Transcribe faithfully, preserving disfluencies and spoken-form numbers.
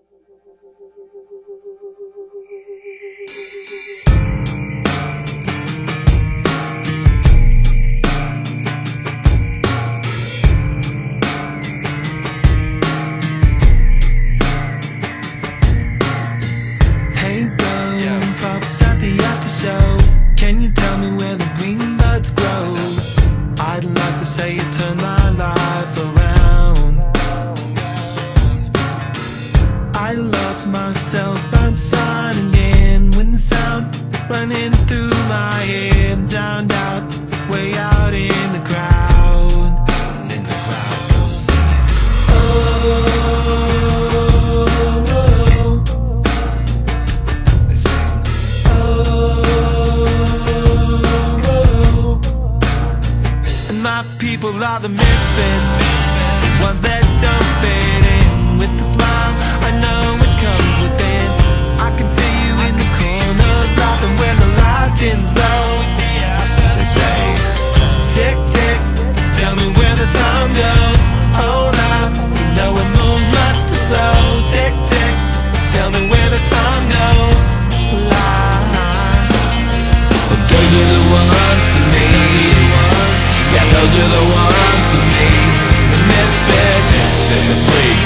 Can you tell me where the green buds grow? I'd like to say you turned my life around. I lost myself outside again when the sound running through my head drowned out, way out in the crowd. And then the crowd goes singing, oh. My people are the misfits, the ones that don't fit in. With a smile, I know it comes within. I can feel you in the corners, laughing when the lighting's low. They say, tick, tick, tell me where the time goes. Hold up, you know it moves much too slow. Tick, tick, tell me where the time goes. Lie. Well, those are the ones to me. Yeah, those are the ones for me. The misfits, misfit, the freak.